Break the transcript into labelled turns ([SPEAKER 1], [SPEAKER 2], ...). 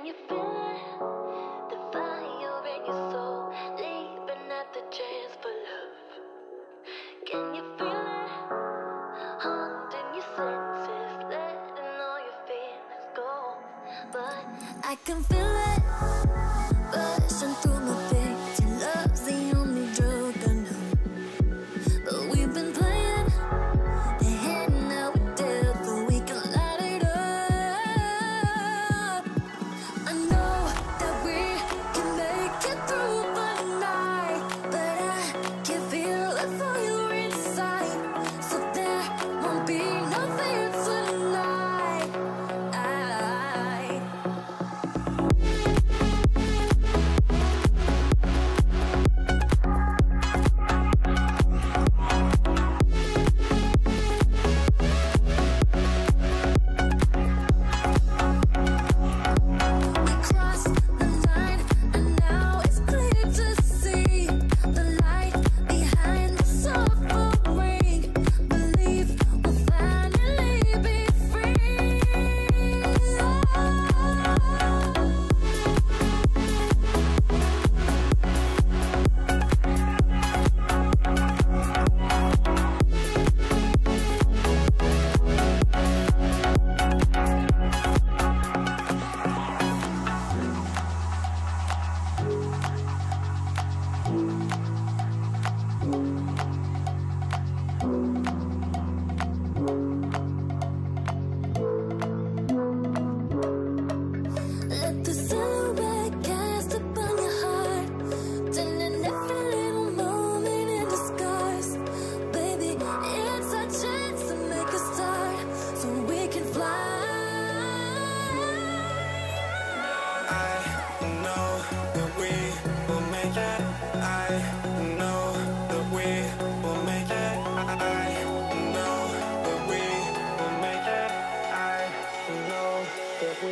[SPEAKER 1] you feel it? The fire in your soul, leaving at the chance for love. Can you feel it? Haunting your senses, letting all your feelings go. But I can feel it rushing through my veins. Your love's the only drug I know. But we've been playing the hand now with devil. We can light it up. I know that we can make it through the night, but I can feel it for you inside. So there won't be no fear tonight. Let the silhouette cast upon your heart, turning every little moment into scars. Baby, it's our chance to make a start, so we can fly.
[SPEAKER 2] I know that we will make it. I know that we will make it. I know that we will make it. I know that we